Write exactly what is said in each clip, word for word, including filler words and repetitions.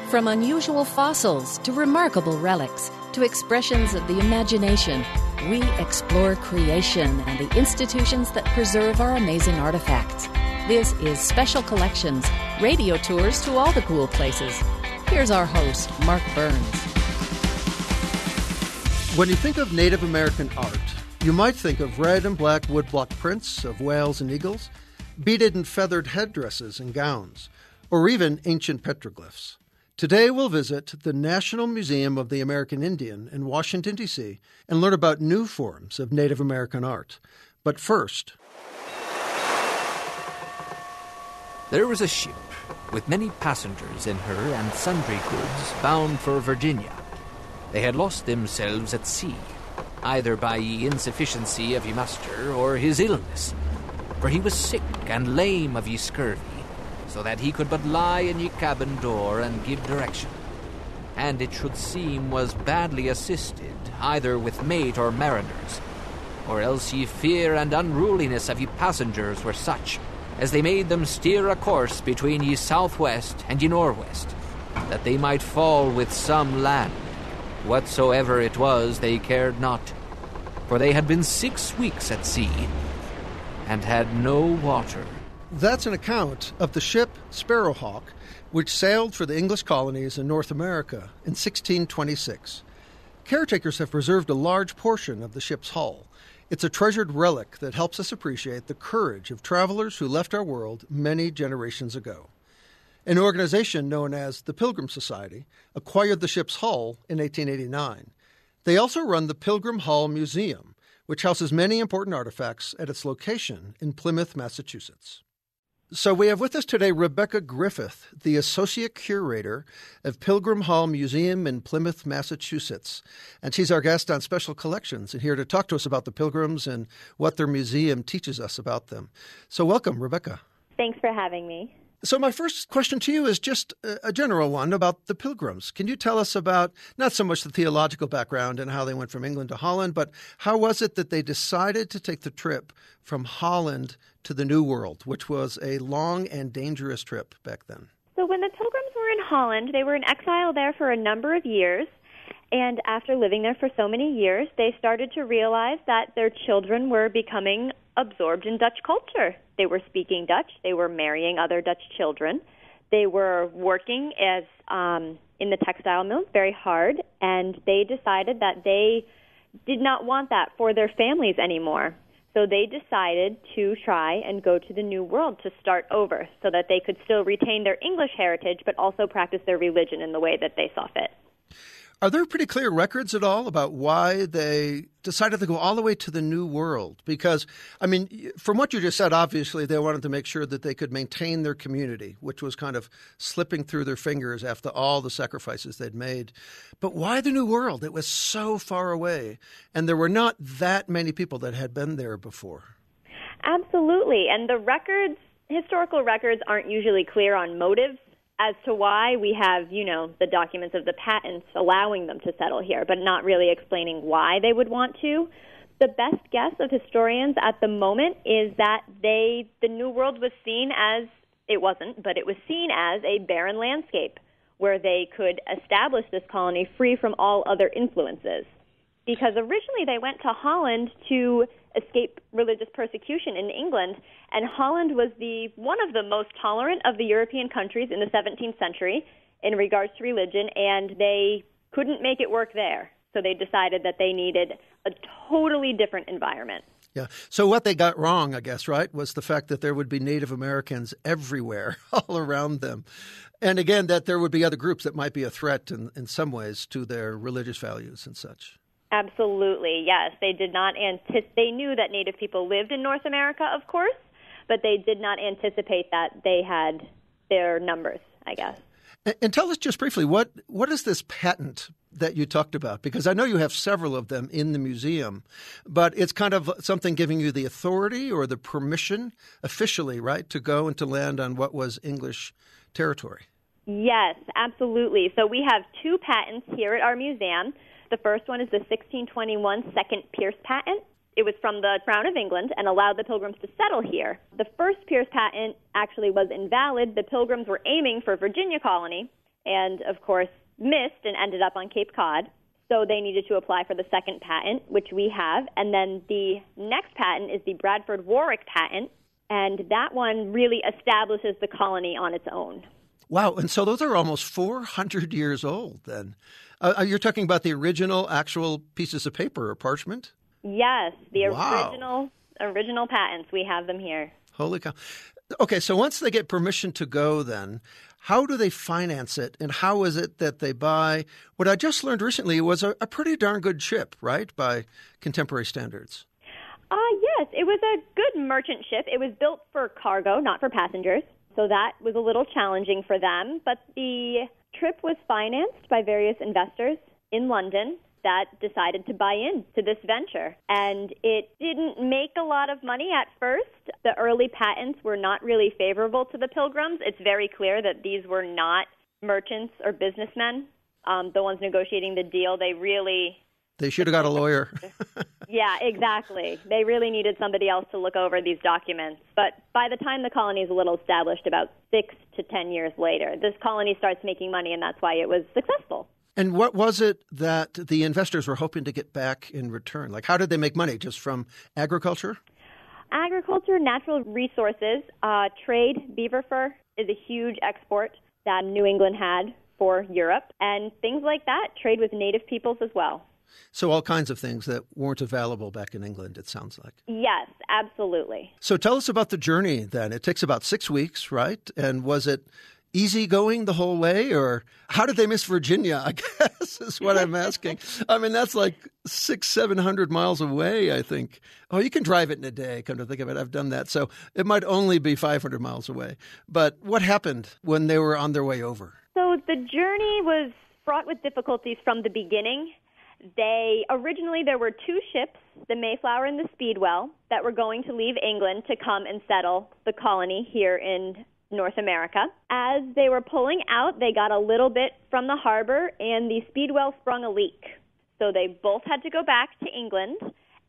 From unusual fossils to remarkable relics to expressions of the imagination, we explore creation and the institutions that preserve our amazing artifacts. This is Special Collections, radio tours to all the cool places. Here's our host, Mark Burns. When you think of Native American art, you might think of red and black woodblock prints of whales and eagles, beaded and feathered headdresses and gowns, or even ancient petroglyphs. Today we'll visit the National Museum of the American Indian in Washington, D C, and learn about new forms of Native American art. But first... There was a ship with many passengers in her and sundry goods bound for Virginia. They had lost themselves at sea, either by ye insufficiency of ye master or his illness. For he was sick and lame of ye scurvy, so that he could but lie in ye cabin door and give direction. And it should seem was badly assisted, either with mate or mariners, or else ye fear and unruliness of ye passengers were such, as they made them steer a course between ye southwest and ye northwest, that they might fall with some land. Whatsoever it was, they cared not, for they had been six weeks at sea, and had no water. That's an account of the ship Sparrowhawk, which sailed for the English colonies in North America in sixteen twenty-six. Caretakers have preserved a large portion of the ship's hull. It's a treasured relic that helps us appreciate the courage of travelers who left our world many generations ago. An organization known as the Pilgrim Society acquired the ship's hull in eighteen eighty-nine. They also run the Pilgrim Hall Museum, which houses many important artifacts at its location in Plymouth, Massachusetts. So we have with us today Rebecca Griffith, the Associate Curator of Pilgrim Hall Museum in Plymouth, Massachusetts. And she's our guest on Special Collections and here to talk to us about the Pilgrims and what their museum teaches us about them. So welcome, Rebecca. Thanks for having me. So my first question to you is just a general one about the Pilgrims. Can you tell us about not so much the theological background and how they went from England to Holland, but how was it that they decided to take the trip from Holland to the New World, which was a long and dangerous trip back then? So when the Pilgrims were in Holland, they were in exile there for a number of years. And after living there for so many years, they started to realize that their children were becoming absorbed in Dutch culture. They were speaking Dutch. They were marrying other Dutch children. They were working as um, in the textile mills very hard, and they decided that they did not want that for their families anymore. So they decided to try and go to the New World to start over so that they could still retain their English heritage but also practice their religion in the way that they saw fit. Are there pretty clear records at all about why they decided to go all the way to the New World? Because, I mean, from what you just said, obviously they wanted to make sure that they could maintain their community, which was kind of slipping through their fingers after all the sacrifices they'd made. But why the New World? It was so far away, and there were not that many people that had been there before. Absolutely, and the records, historical records, aren't usually clear on motives as to why. We have, you know, the documents of the patents allowing them to settle here, but not really explaining why they would want to. The best guess of historians at the moment is that they, the New World was seen as, it wasn't, but it was seen as a barren landscape where they could establish this colony free from all other influences. Because originally they went to Holland to escape religious persecution in England, and Holland was the one of the most tolerant of the European countries in the seventeenth century in regards to religion, and they couldn't make it work there. So they decided that they needed a totally different environment. Yeah. So what they got wrong, I guess, right, was the fact that there would be Native Americans everywhere, all around them. And again, that there would be other groups that might be a threat in, in some ways to their religious values and such. Absolutely, yes. They did not anticipate. They knew that Native people lived in North America, of course, but they did not anticipate that they had their numbers, I guess. And, and tell us just briefly, what what is this patent that you talked about? Because I know you have several of them in the museum, but it's kind of something giving you the authority or the permission officially, right, to go and to land on what was English territory. Yes, absolutely. So we have two patents here at our museum. The first one is the sixteen twenty-one Second Pierce Patent. It was from the Crown of England and allowed the Pilgrims to settle here. The first Pierce Patent actually was invalid. The Pilgrims were aiming for Virginia colony, and, of course, missed and ended up on Cape Cod. So they needed to apply for the second patent, which we have. And then the next patent is the Bradford-Warwick patent, and that one really establishes the colony on its own. Wow, and so those are almost four hundred years old then. Uh, you're talking about the original actual pieces of paper or parchment? Yes, the Wow. original original patents. We have them here. Holy cow. Okay, so once they get permission to go then, how do they finance it, and how is it that they buy what I just learned recently was a, a pretty darn good ship, right, by contemporary standards? Uh, yes, it was a good merchant ship. It was built for cargo, not for passengers, so that was a little challenging for them. But the trip was financed by various investors in London that decided to buy in to this venture. And it didn't make a lot of money at first. The early patents were not really favorable to the Pilgrims. It's very clear that these were not merchants or businessmen. Um, the ones negotiating the deal, they really... They should have got a lawyer. Yeah, exactly. They really needed somebody else to look over these documents. But by the time the colony is a little established, about six to ten years later, this colony starts making money, and that's why it was successful. And what was it that the investors were hoping to get back in return? Like, how did they make money? Just from agriculture? Agriculture, natural resources, uh, trade, beaver fur is a huge export that New England had for Europe, and things like that, trade with native peoples as well. So all kinds of things that weren't available back in England, it sounds like. Yes, absolutely. So tell us about the journey then. It takes about six weeks, right? And was it easy going the whole way, or how did they miss Virginia, I guess, is what I'm asking. I mean, that's like six, seven hundred miles away, I think. Oh, you can drive it in a day, come to think of it. I've done that. So it might only be five hundred miles away. But what happened when they were on their way over? So the journey was fraught with difficulties from the beginning. They originally there were two ships, the Mayflower and the Speedwell, that were going to leave England to come and settle the colony here in North America. As they were pulling out, they got a little bit from the harbor, and the Speedwell sprung a leak. So they both had to go back to England,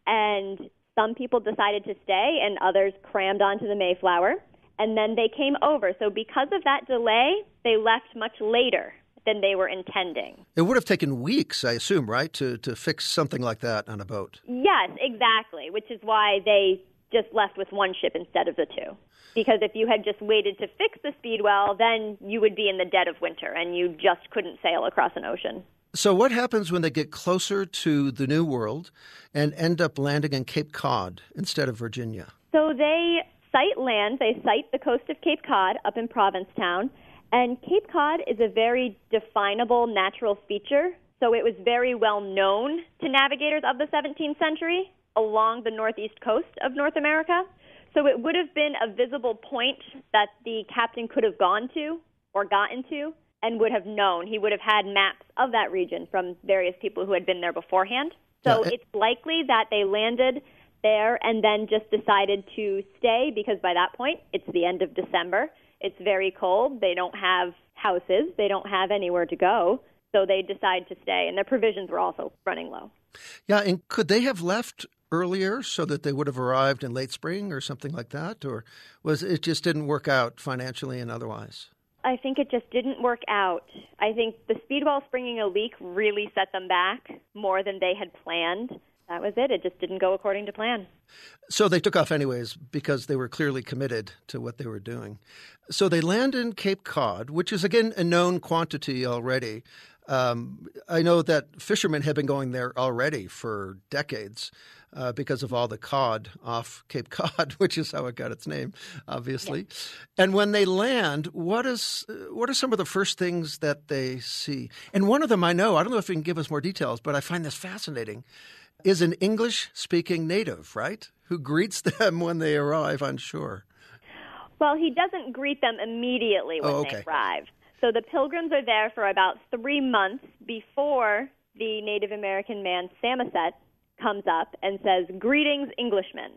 and some people decided to stay, and others crammed onto the Mayflower, and then they came over. So because of that delay, they left much later than they were intending. It would have taken weeks, I assume, right, to, to fix something like that on a boat? Yes, exactly, which is why they just left with one ship instead of the two. Because if you had just waited to fix the Speedwell, then you would be in the dead of winter, and you just couldn't sail across an ocean. So what happens when they get closer to the New World and end up landing in Cape Cod instead of Virginia? So they sight land, they sight the coast of Cape Cod up in Provincetown, and Cape Cod is a very definable natural feature, so it was very well known to navigators of the seventeenth century along the northeast coast of North America. So it would have been a visible point that the captain could have gone to or gotten to and would have known. He would have had maps of that region from various people who had been there beforehand. So yeah, it- it's likely that they landed there and then just decided to stay because by that point it's the end of December. It's very cold. They don't have houses. They don't have anywhere to go. So they decide to stay, and their provisions were also running low. Yeah, and could they have left earlier so that they would have arrived in late spring or something like that? Or was it just didn't work out financially and otherwise? I think it just didn't work out. I think the Speedwell springing a leak really set them back more than they had planned. That was it. It just didn't go according to plan. So they took off anyways because they were clearly committed to what they were doing. So they land in Cape Cod, which is, again, a known quantity already. Um, I know that fishermen have been going there already for decades uh, because of all the cod off Cape Cod, which is how it got its name, obviously. Yes. And when they land, what is what are some of the first things that they see? And one of them I know, I don't know if you can give us more details, but I find this fascinating, is an English-speaking native, right, who greets them when they arrive on shore. Well, he doesn't greet them immediately when oh, okay. they arrive. So the Pilgrims are there for about three months before the Native American man Samoset comes up and says, "Greetings, Englishmen."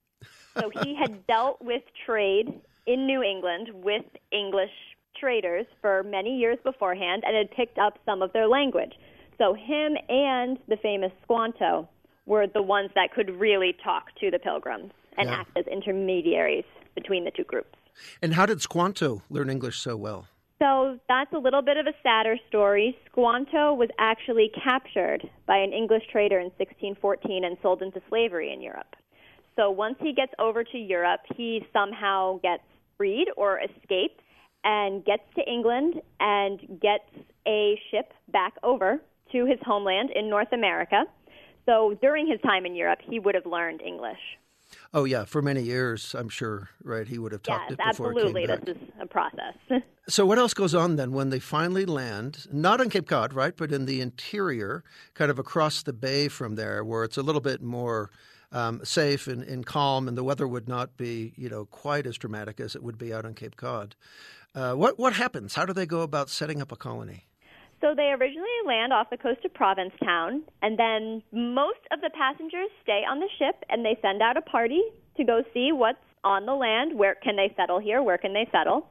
So he had dealt with trade in New England with English traders for many years beforehand and had picked up some of their language. So him and the famous Squanto were the ones that could really talk to the Pilgrims and yeah. act as intermediaries between the two groups. And how did Squanto learn English so well? So that's a little bit of a sadder story. Squanto was actually captured by an English trader in sixteen fourteen and sold into slavery in Europe. So once he gets over to Europe, he somehow gets freed or escapes and gets to England and gets a ship back over to his homeland in North America. So during his time in Europe, he would have learned English. Oh, yeah, for many years, I'm sure, right? He would have talked yes, it before absolutely. it came back. This is a process. So what else goes on then when they finally land, not on Cape Cod, right, but in the interior, kind of across the bay from there, where it's a little bit more um, safe and, and calm, and the weather would not be, you know, quite as dramatic as it would be out on Cape Cod. Uh, what what happens? How do they go about setting up a colony? So they originally land off the coast of Provincetown, and then most of the passengers stay on the ship, and they send out a party to go see what's on the land. Where can they settle here? Where can they settle?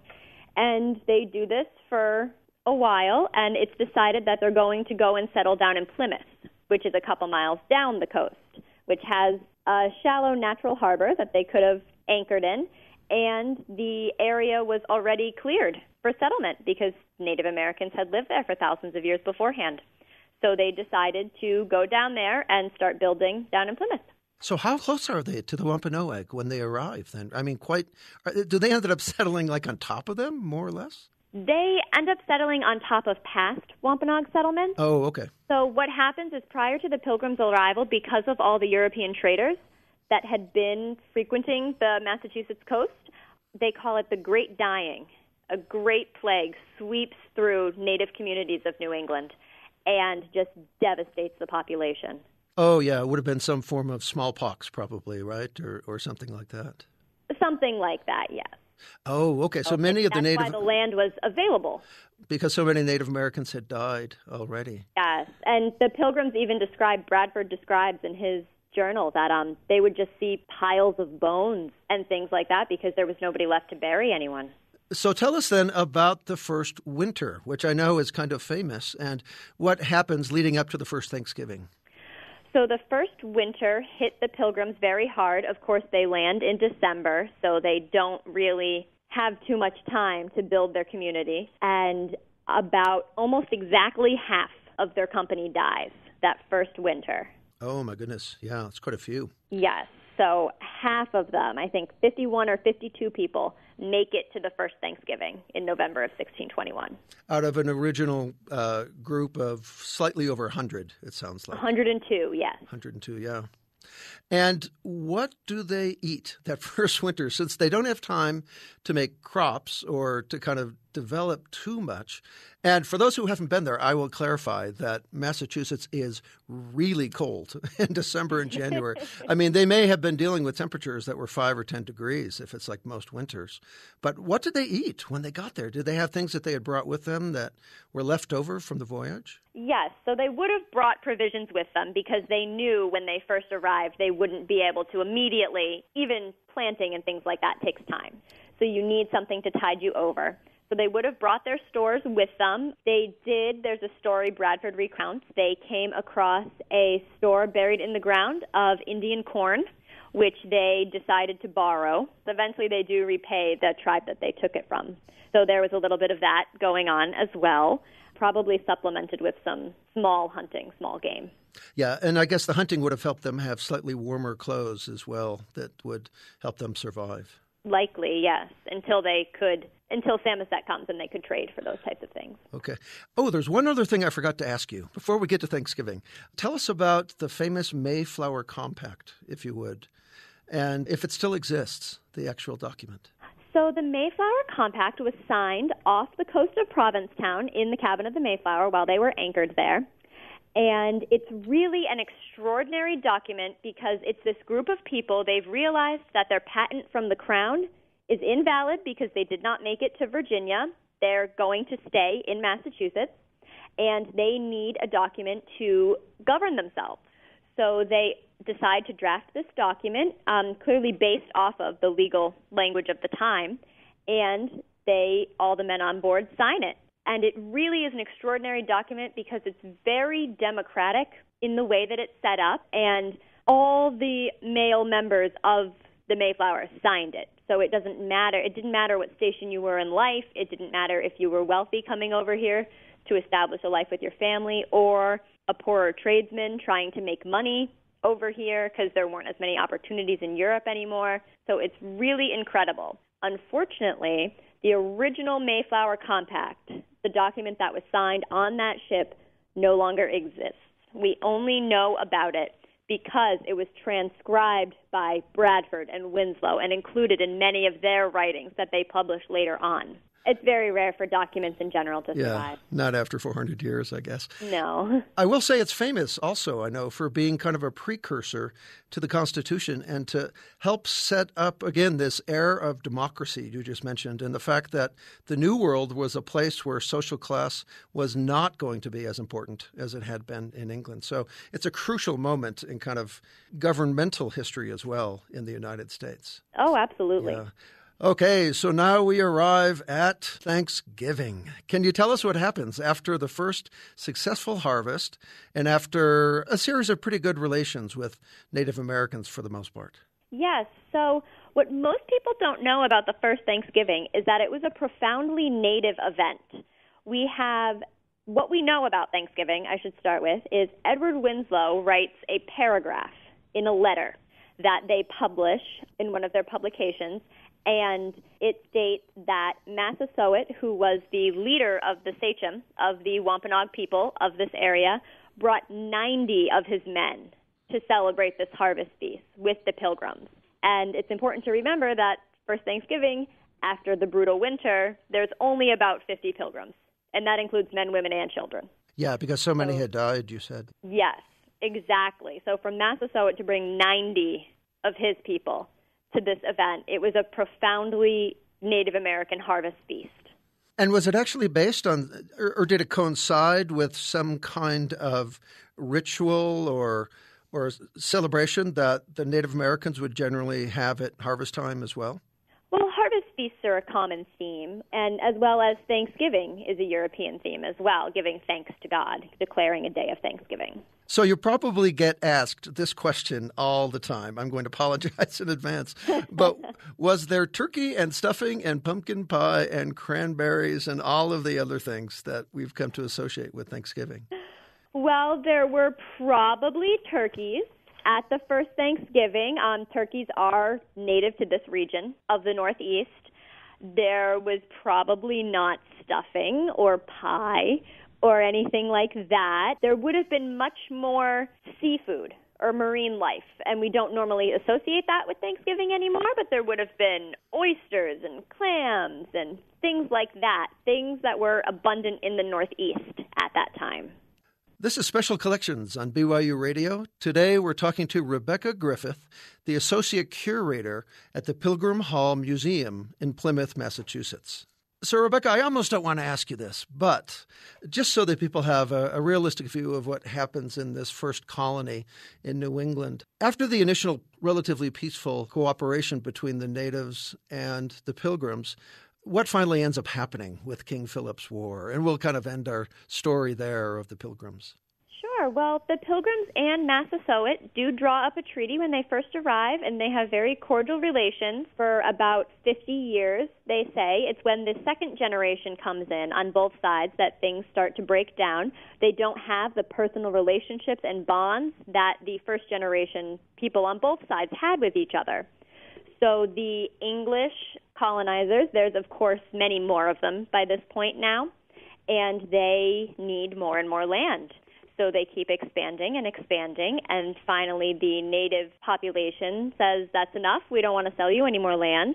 And they do this for a while, and it's decided that they're going to go and settle down in Plymouth, which is a couple miles down the coast, which has a shallow natural harbor that they could have anchored in, and the area was already cleared for settlement because Native Americans had lived there for thousands of years beforehand. So they decided to go down there and start building down in Plymouth. So how close are they to the Wampanoag when they arrive then? I mean, quite – do they end up settling like on top of them, more or less? They end up settling on top of past Wampanoag settlements. Oh, okay. So what happens is prior to the Pilgrims' arrival, because of all the European traders that had been frequenting the Massachusetts coast, they call it the Great Dying. A great plague sweeps through native communities of New England and just devastates the population. Oh, yeah. It would have been some form of smallpox probably, right? Or or something like that. Something like that, yes. Oh, okay. So okay. many of the That's Native... That's why the land was available. Because so many Native Americans had died already. Yes. And the Pilgrims even described, Bradford describes in his journal, that um they would just see piles of bones and things like that because there was nobody left to bury anyone. So tell us then about the first winter, which I know is kind of famous, and what happens leading up to the first Thanksgiving. So the first winter hit the Pilgrims very hard. Of course, they land in December, so they don't really have too much time to build their community. And about almost exactly half of their company dies that first winter. Oh, my goodness. Yeah, it's quite a few. Yes. So half of them, I think fifty-one or fifty-two people, make it to the first Thanksgiving in November of sixteen twenty-one. Out of an original uh, group of slightly over one hundred, it sounds like. one hundred two, yes. one hundred two, yeah. And what do they eat that first winter? Since they don't have time to make crops or to kind of develop too much. And for those who haven't been there, I will clarify that Massachusetts is really cold in December and January. I mean, they may have been dealing with temperatures that were five or ten degrees if it's like most winters. But what did they eat when they got there? Did they have things that they had brought with them that were left over from the voyage? Yes, so they would have brought provisions with them because they knew when they first arrived they wouldn't be able to immediately, even planting and things like that takes time. So you need something to tide you over. So they would have brought their stores with them. They did, there's a story Bradford recounts, they came across a store buried in the ground of Indian corn, which they decided to borrow. Eventually they do repay the tribe that they took it from. So there was a little bit of that going on as well, probably supplemented with some small hunting, small game. Yeah, and I guess the hunting would have helped them have slightly warmer clothes as well that would help them survive. Likely, yes, until they could, until Samoset comes and they could trade for those types of things. Okay. Oh, there's one other thing I forgot to ask you before we get to Thanksgiving. Tell us about the famous Mayflower Compact, if you would, and if it still exists, the actual document. So the Mayflower Compact was signed off the coast of Provincetown in the cabin of the Mayflower while they were anchored there. And it's really an extraordinary document because it's this group of people, they've realized that their patent from the Crown is invalid because they did not make it to Virginia. They're going to stay in Massachusetts, and they need a document to govern themselves. So they decide to draft this document, um, clearly based off of the legal language of the time, and they, all the men on board, sign it. And it really is an extraordinary document because it's very democratic in the way that it's set up. And all the male members of the Mayflower signed it. So it doesn't matter. It didn't matter what station you were in life. It didn't matter if you were wealthy coming over here to establish a life with your family, or a poorer tradesman trying to make money over here because there weren't as many opportunities in Europe anymore. So it's really incredible. Unfortunately, the original Mayflower Compact, the document that was signed on that ship, no longer exists. We only know about it because it was transcribed by Bradford and Winslow and included in many of their writings that they published later on. It's very rare for documents in general to yeah, survive. Not after four hundred years, I guess. No. I will say it's famous also, I know, for being kind of a precursor to the Constitution and to help set up, again, this era of democracy you just mentioned, and the fact that the New World was a place where social class was not going to be as important as it had been in England. So it's a crucial moment in kind of governmental history as well in the United States. Oh, absolutely. Yeah. Okay, so now we arrive at Thanksgiving. Can you tell us what happens after the first successful harvest and after a series of pretty good relations with Native Americans for the most part? Yes. So what most people don't know about the first Thanksgiving is that it was a profoundly Native event. We have what we know about Thanksgiving, I should start with, is Edward Winslow writes a paragraph in a letter that they publish in one of their publications. And it states that Massasoit, who was the leader of the sachem of the Wampanoag people of this area, brought ninety of his men to celebrate this harvest feast with the Pilgrims. And it's important to remember that first Thanksgiving, after the brutal winter, there's only about fifty Pilgrims. And that includes men, women, and children. Yeah, because so many so, had died, you said. Yes, exactly. So from Massasoit to bring ninety of his people to this event, it was a profoundly Native American harvest feast. And was it actually based on, or, or did it coincide with some kind of ritual or or celebration that the Native Americans would generally have at harvest time as well? Well, harvest feasts are a common theme, and as well as Thanksgiving is a European theme as well, giving thanks to God, declaring a day of Thanksgiving. So you probably get asked this question all the time. I'm going to apologize in advance. But was there turkey and stuffing and pumpkin pie and cranberries and all of the other things that we've come to associate with Thanksgiving? Well, there were probably turkeys at the first Thanksgiving. Um, turkeys are native to this region of the Northeast. There was probably not stuffing or pie or anything like that. There would have been much more seafood or marine life, and we don't normally associate that with Thanksgiving anymore, but there would have been oysters and clams and things like that, things that were abundant in the Northeast at that time. This is Special Collections on B Y U Radio. Today we're talking to Rebecca Griffith, the Associate Curator at the Pilgrim Hall Museum in Plymouth, Massachusetts. So, Rebecca, I almost don't want to ask you this, but just so that people have a, a realistic view of what happens in this first colony in New England, after the initial relatively peaceful cooperation between the natives and the Pilgrims, what finally ends up happening with King Philip's War? And we'll kind of end our story there of the Pilgrims. Sure. Well, the Pilgrims and Massasoit do draw up a treaty when they first arrive, and they have very cordial relations for about fifty years, they say. It's when the second generation comes in on both sides that things start to break down. They don't have the personal relationships and bonds that the first generation people on both sides had with each other. So the English colonizers, there's of course many more of them by this point now, and they need more and more land. So they keep expanding and expanding, and finally the native population says, that's enough, we don't want to sell you any more land.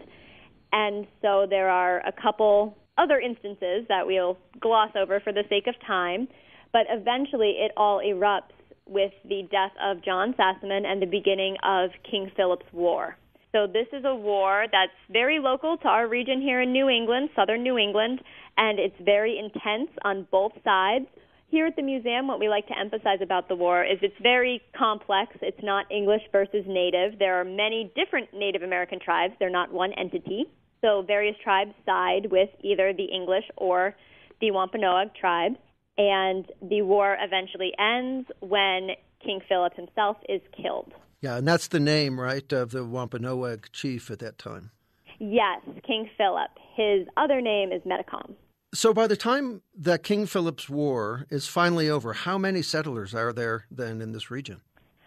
And so there are a couple other instances that we'll gloss over for the sake of time, but eventually it all erupts with the death of John Sassamon and the beginning of King Philip's War. So this is a war that's very local to our region here in New England, southern New England, and it's very intense on both sides. Here at the museum, what we like to emphasize about the war is it's very complex. It's not English versus Native. There are many different Native American tribes. They're not one entity. So various tribes side with either the English or the Wampanoag tribe. And the war eventually ends when King Philip himself is killed. Yeah, and that's the name, right, of the Wampanoag chief at that time. Yes, King Philip. His other name is Metacom. So by the time that King Philip's War is finally over, how many settlers are there then in this region?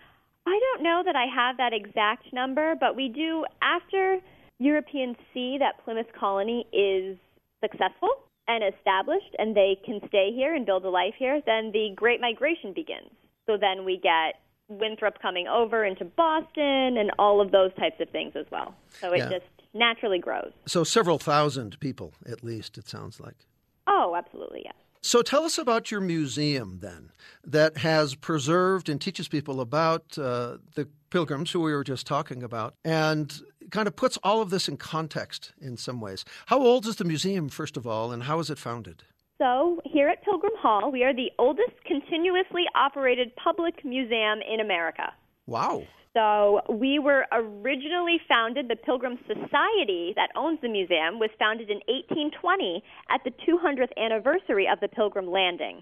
I don't know that I have that exact number, but we do, after Europeans see that Plymouth Colony is successful and established and they can stay here and build a life here, then the Great Migration begins. So then we get Winthrop coming over into Boston and all of those types of things as well. So it yeah. just naturally grows. So several thousand people, at least, it sounds like. Oh, absolutely, yes. So tell us about your museum, then, that has preserved and teaches people about uh, the Pilgrims, who we were just talking about, and kind of puts all of this in context in some ways. How old is the museum, first of all, and how was it founded? So here at Pilgrim Hall, we are the oldest continuously operated public museum in America. Wow. So we were originally founded, the Pilgrim Society that owns the museum was founded in eighteen twenty at the two hundredth anniversary of the Pilgrim Landing.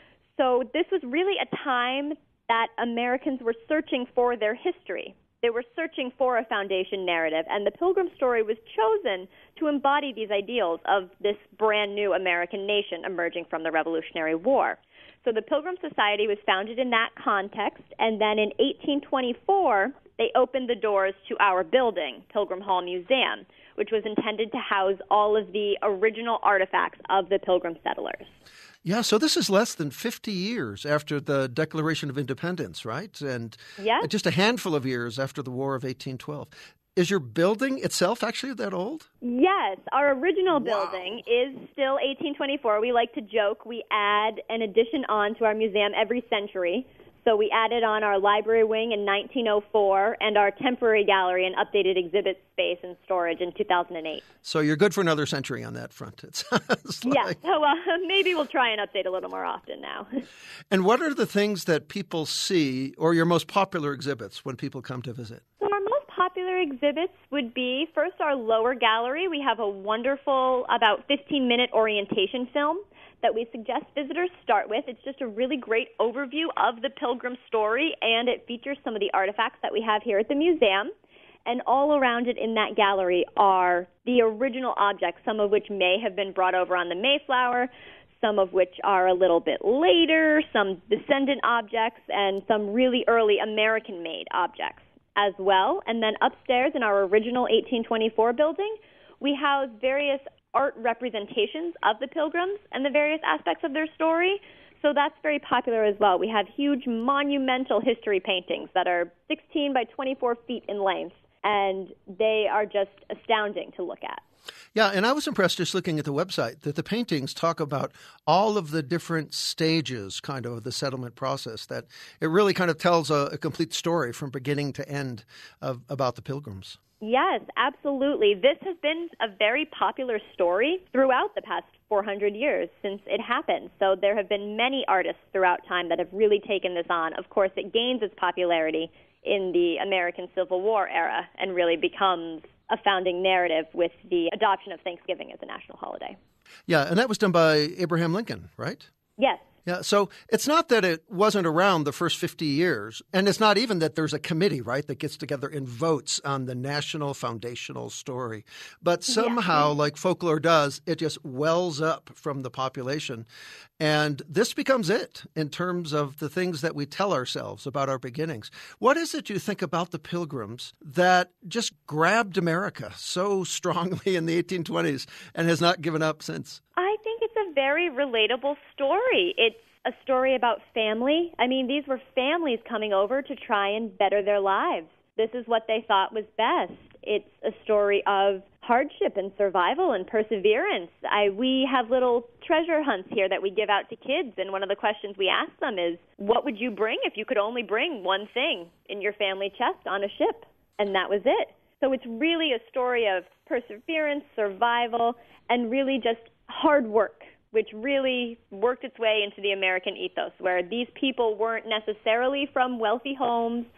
So this was really a time that Americans were searching for their history. They were searching for a foundation narrative, and the Pilgrim story was chosen to embody these ideals of this brand new American nation emerging from the Revolutionary War. So the Pilgrim Society was founded in that context, and then in eighteen twenty-four, they opened the doors to our building, Pilgrim Hall Museum, which was intended to house all of the original artifacts of the Pilgrim settlers. Yeah, so this is less than fifty years after the Declaration of Independence, right? And yes. just a handful of years after the War of eighteen twelve. Is your building itself actually that old? Yes. Our original Wow. building is still eighteen twenty-four. We like to joke we add an addition on to our museum every century. So we added on our library wing in nineteen oh four and our temporary gallery and updated exhibit space and storage in two thousand eight. So you're good for another century on that front. It sounds like. Yes. So uh, maybe we'll try and update a little more often now. And what are the things that people see, or your most popular exhibits when people come to visit? So our most popular exhibits would be, first, our lower gallery. We have a wonderful, about fifteen-minute orientation film that we suggest visitors start with. It's just a really great overview of the Pilgrim story, and it features some of the artifacts that we have here at the museum. And all around it in that gallery are the original objects, some of which may have been brought over on the Mayflower, some of which are a little bit later, some descendant objects, and some really early American-made objects as well. And then upstairs in our original eighteen twenty-four building, we house various art representations of the Pilgrims and the various aspects of their story. So that's very popular as well. We have huge monumental history paintings that are sixteen by twenty-four feet in length, and they are just astounding to look at. Yeah, and I was impressed just looking at the website that the paintings talk about all of the different stages kind of of the settlement process, that it really kind of tells a, a complete story from beginning to end of, about the Pilgrims. Yes, absolutely. This has been a very popular story throughout the past four hundred years since it happened. So there have been many artists throughout time that have really taken this on. Of course, it gains its popularity in the American Civil War era and really becomes a founding narrative with the adoption of Thanksgiving as a national holiday. Yeah, and that was done by Abraham Lincoln, right? Yes. Yeah, so it's not that it wasn't around the first fifty years, and it's not even that there's a committee, right, that gets together and votes on the national foundational story. But somehow, yeah. like folklore does, it just wells up from the population. And this becomes it in terms of the things that we tell ourselves about our beginnings. What is it you think about the Pilgrims that just grabbed America so strongly in the eighteen twenties and has not given up since? I think it's a very relatable story. It's a story about family. I mean, these were families coming over to try and better their lives. This is what they thought was best. It's a story of hardship and survival and perseverance. I, we have little treasure hunts here that we give out to kids, and one of the questions we ask them is, what would you bring if you could only bring one thing in your family chest on a ship? And that was it. So it's really a story of perseverance, survival, and really just hard work, which really worked its way into the American ethos, where these people weren't necessarily from wealthy homes.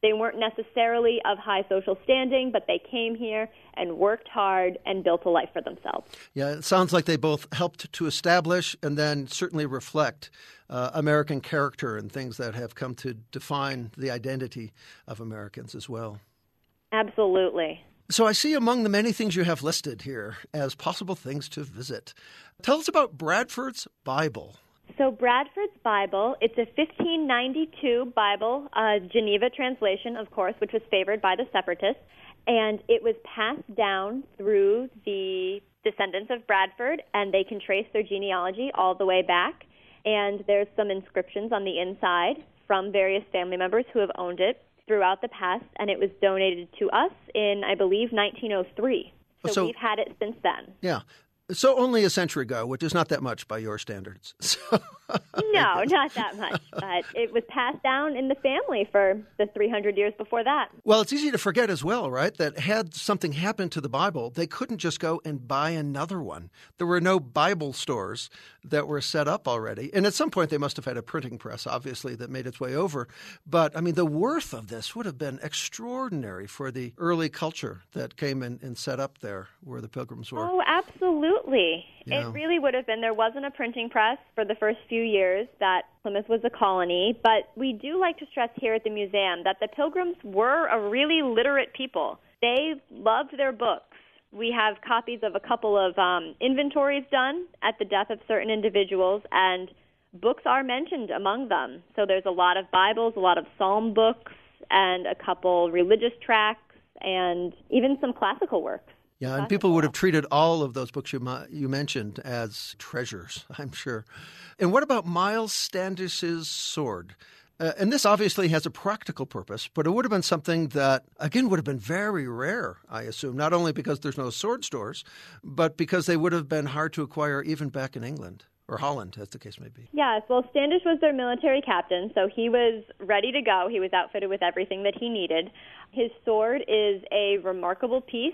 They weren't necessarily of high social standing, but they came here and worked hard and built a life for themselves. Yeah, it sounds like they both helped to establish and then certainly reflect uh, American character and things that have come to define the identity of Americans as well. Absolutely. So I see among the many things you have listed here as possible things to visit. Tell us about Bradford's Bible. So Bradford's Bible, it's a fifteen ninety-two Bible, uh, Geneva translation, of course, which was favored by the separatists, and it was passed down through the descendants of Bradford, and they can trace their genealogy all the way back, and there's some inscriptions on the inside from various family members who have owned it throughout the past, and it was donated to us in, I believe, nineteen oh three. So, so we've had it since then. Yeah. So only a century ago, which is not that much by your standards. So, no, not that much. But it was passed down in the family for the three hundred years before that. Well, it's easy to forget as well, right, that had something happened to the Bible, they couldn't just go and buy another one. There were no Bible stores that were set up already. And at some point, they must have had a printing press, obviously, that made its way over. But, I mean, the worth of this would have been extraordinary for the early culture that came in and set up there where the Pilgrims were. Oh, absolutely. Yeah. It really would have been. There wasn't a printing press for the first few years that Plymouth was a colony, but we do like to stress here at the museum that the Pilgrims were a really literate people. They loved their books. We have copies of a couple of um, inventories done at the death of certain individuals, and books are mentioned among them. So there's a lot of Bibles, a lot of psalm books, and a couple religious tracts, and even some classical works. Yeah, and people would have treated all of those books you you mentioned as treasures, I'm sure. And what about Miles Standish's sword? Uh, and this obviously has a practical purpose, but it would have been something that, again, would have been very rare, I assume, not only because there's no sword stores, but because they would have been hard to acquire even back in England, or Holland, as the case may be. Yes, well, Standish was their military captain, so he was ready to go. He was outfitted with everything that he needed. His sword is a remarkable piece.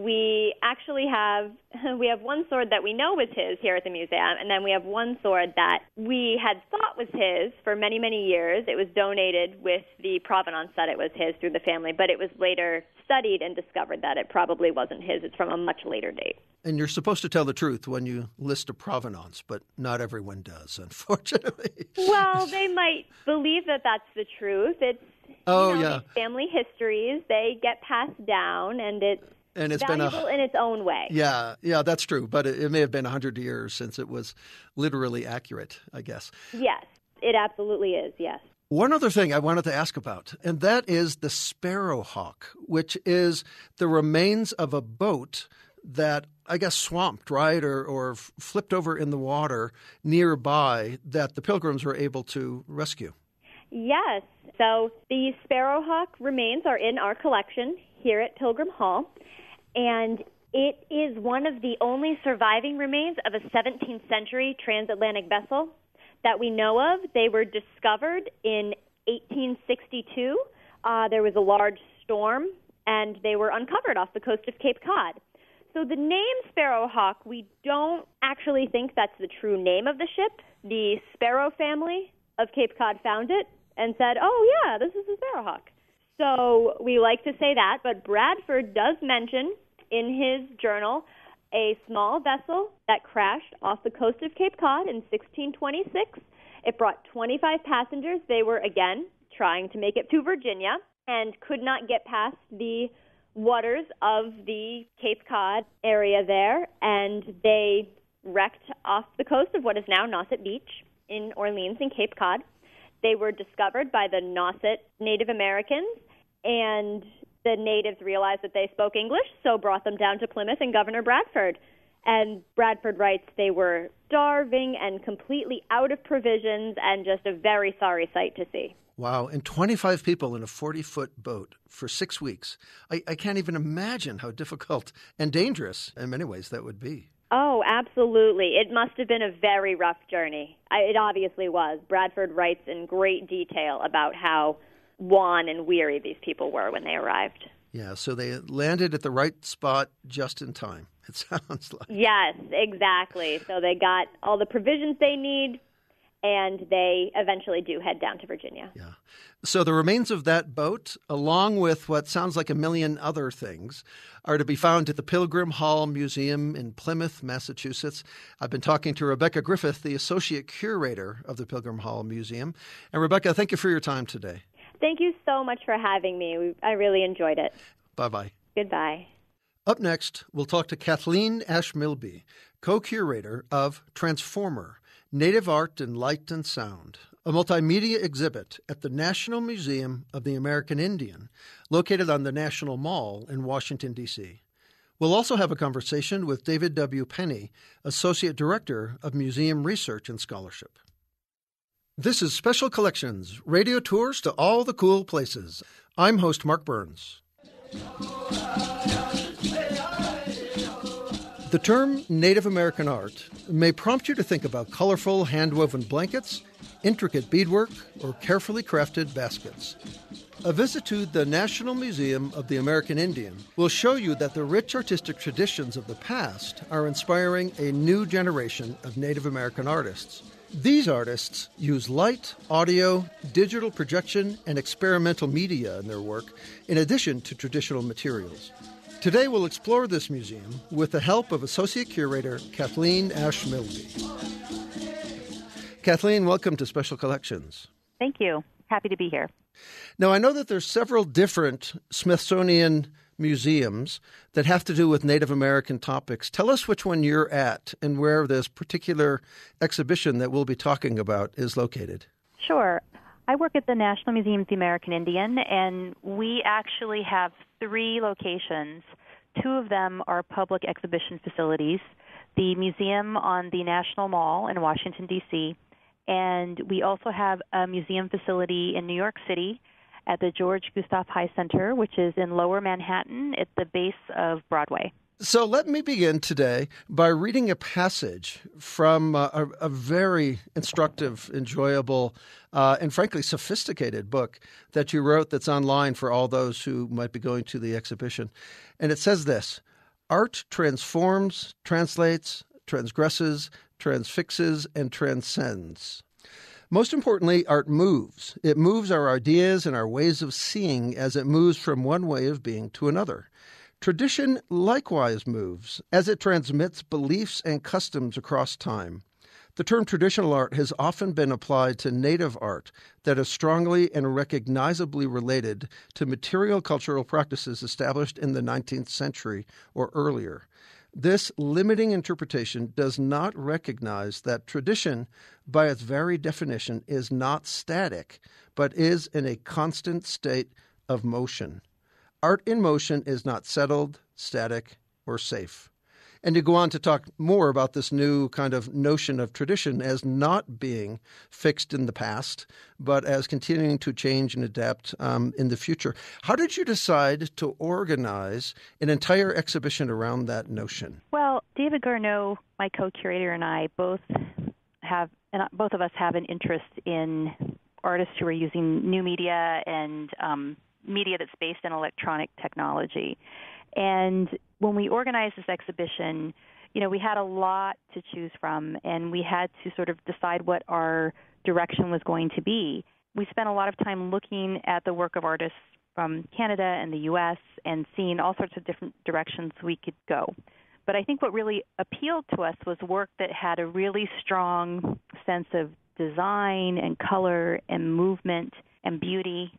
We actually have we have one sword that we know was his here at the museum, and then we have one sword that we had thought was his for many, many years. It was donated with the provenance that it was his through the family, but it was later studied and discovered that it probably wasn't his. It's from a much later date. And you're supposed to tell the truth when you list a provenance, but not everyone does, unfortunately. Well, they might believe that that's the truth. It's oh, you know, yeah. family histories. They get passed down, and it's And it's valuable been a, in its own way. Yeah, yeah, that's true. But it, it may have been one hundred years since it was literally accurate, I guess. Yes, it absolutely is, yes. One other thing I wanted to ask about, and that is the Sparrowhawk, which is the remains of a boat that I guess swamped, right, or, or flipped over in the water nearby that the Pilgrims were able to rescue. Yes. So the Sparrowhawk remains are in our collection here at Pilgrim Hall. And it is one of the only surviving remains of a seventeenth century transatlantic vessel that we know of. They were discovered in eighteen sixty-two. Uh, there was a large storm, and they were uncovered off the coast of Cape Cod. So the name Sparrowhawk, we don't actually think that's the true name of the ship. The Sparrow family of Cape Cod found it and said, oh, yeah, this is the Sparrowhawk. So we like to say that, but Bradford does mention in his journal a small vessel that crashed off the coast of Cape Cod in sixteen twenty-six. It brought twenty-five passengers. They were, again, trying to make it to Virginia and could not get past the waters of the Cape Cod area there, and they wrecked off the coast of what is now Nauset Beach in Orleans and Cape Cod. They were discovered by the Nauset Native Americans, and the natives realized that they spoke English, so brought them down to Plymouth and Governor Bradford. And Bradford writes they were starving and completely out of provisions and just a very sorry sight to see. Wow, and twenty-five people in a forty-foot boat for six weeks. I, I can't even imagine how difficult and dangerous in many ways that would be. Oh, absolutely. It must have been a very rough journey. I, it obviously was. Bradford writes in great detail about how wan and weary these people were when they arrived. Yeah, so they landed at the right spot just in time, it sounds like. Yes, exactly. So they got all the provisions they need, and they eventually do head down to Virginia. Yeah. So the remains of that boat, along with what sounds like a million other things, are to be found at the Pilgrim Hall Museum in Plymouth, Massachusetts. I've been talking to Rebecca Griffith, the Associate Curator of the Pilgrim Hall Museum. And Rebecca, thank you for your time today. Thank you so much for having me. I really enjoyed it. Bye-bye. Goodbye. Up next, we'll talk to Kathleen Ash-Milby, co-curator of Transformer, Native Art in Light and Sound, a multimedia exhibit at the National Museum of the American Indian, located on the National Mall in Washington, D C. We'll also have a conversation with David W. Penny, Associate Director of Museum Research and Scholarship. This is Special Collections, radio tours to all the cool places. I'm host Mark Burns. The term Native American art may prompt you to think about colorful hand-woven blankets, intricate beadwork, or carefully crafted baskets. A visit to the National Museum of the American Indian will show you that the rich artistic traditions of the past are inspiring a new generation of Native American artists. These artists use light, audio, digital projection, and experimental media in their work, in addition to traditional materials. Today we'll explore this museum with the help of Associate Curator Kathleen Ash-Milby. Kathleen, welcome to Special Collections. Thank you. Happy to be here. Now, I know that there's several different Smithsonian museums that have to do with Native American topics. Tell us which one you're at and where this particular exhibition that we'll be talking about is located. Sure. I work at the National Museum of the American Indian, and we actually have three locations. Two of them are public exhibition facilities, the museum on the National Mall in Washington, D C, and we also have a museum facility in New York City at the George Gustav High Center, which is in Lower Manhattan at the base of Broadway. So let me begin today by reading a passage from uh, a, a very instructive, enjoyable, uh, and frankly sophisticated book that you wrote that's online for all those who might be going to the exhibition. And it says this: art transforms, translates, transgresses, transfixes, and transcends. Most importantly, art moves. It moves our ideas and our ways of seeing as it moves from one way of being to another. Tradition likewise moves as it transmits beliefs and customs across time. The term traditional art has often been applied to native art that is strongly and recognizably related to material cultural practices established in the nineteenth century or earlier. This limiting interpretation does not recognize that tradition, by its very definition, is not static, but is in a constant state of motion. Art in motion is not settled, static, or safe. And you go on to talk more about this new kind of notion of tradition as not being fixed in the past, but as continuing to change and adapt um, in the future. How did you decide to organize an entire exhibition around that notion? Well, David Garneau, my co-curator, and I both have, and both of us have an interest in artists who are using new media and um, media that's based in electronic technology. And when we organized this exhibition, you know, we had a lot to choose from, and we had to sort of decide what our direction was going to be. We spent a lot of time looking at the work of artists from Canada and the U S and seeing all sorts of different directions we could go. But I think what really appealed to us was work that had a really strong sense of design and color and movement and beauty.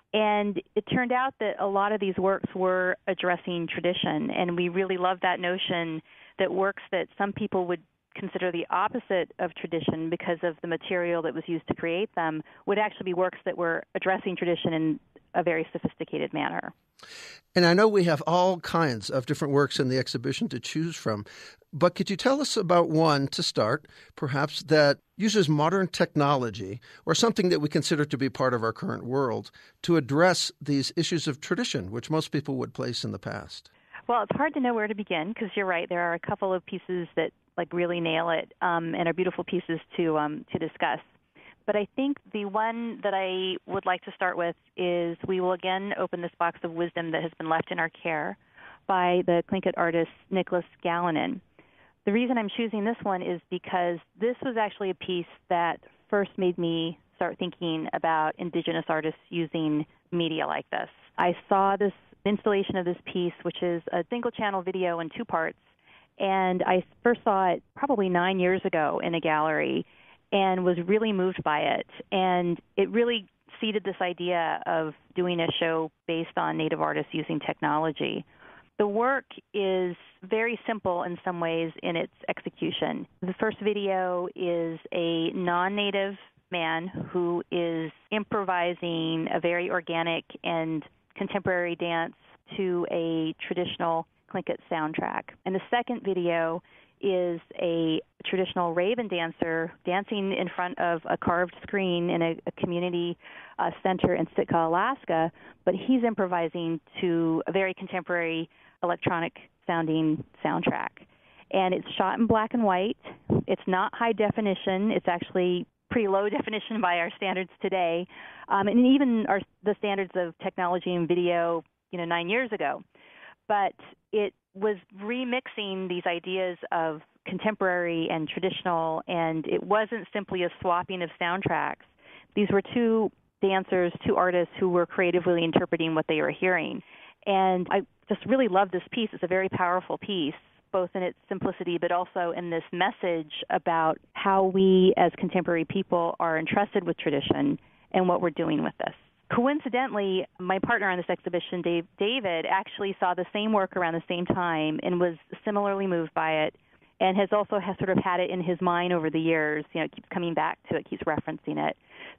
And it turned out that a lot of these works were addressing tradition, and we really loved that notion that works that some people would consider the opposite of tradition because of the material that was used to create them would actually be works that were addressing tradition in a very sophisticated manner. And I know we have all kinds of different works in the exhibition to choose from, but could you tell us about one to start, perhaps, that uses modern technology or something that we consider to be part of our current world to address these issues of tradition, which most people would place in the past? Well, it's hard to know where to begin because you're right. There are a couple of pieces that like really nail it um, and are beautiful pieces to um, to discuss. But I think the one that I would like to start with is we will again open this box of wisdom that has been left in our care by the Tlingit artist Nicholas Gallinen. The reason I'm choosing this one is because this was actually a piece that first made me start thinking about Indigenous artists using media like this. I saw this installation of this piece, which is a single-channel video in two parts, and I first saw it probably nine years ago in a gallery and was really moved by it. And it really seeded this idea of doing a show based on Native artists using technology. The work is very simple in some ways in its execution. The first video is a non-Native man who is improvising a very organic and contemporary dance to a traditional Tlingit soundtrack. And the second video is a traditional raven dancer dancing in front of a carved screen in a, a community uh, center in Sitka, Alaska, but he's improvising to a very contemporary electronic-sounding soundtrack. And it's shot in black and white. It's not high definition. It's actually pretty low definition by our standards today, um, and even our, the standards of technology and video, you know, nine years ago. But it was remixing these ideas of contemporary and traditional, and it wasn't simply a swapping of soundtracks. These were two dancers, two artists who were creatively interpreting what they were hearing. And I just really love this piece. It's a very powerful piece, both in its simplicity but also in this message about how we as contemporary people are entrusted with tradition and what we're doing with this. Coincidentally, my partner on this exhibition, Dave, David, actually saw the same work around the same time and was similarly moved by it, and has also has sort of had it in his mind over the years. You know, it keeps coming back to it, keeps referencing it.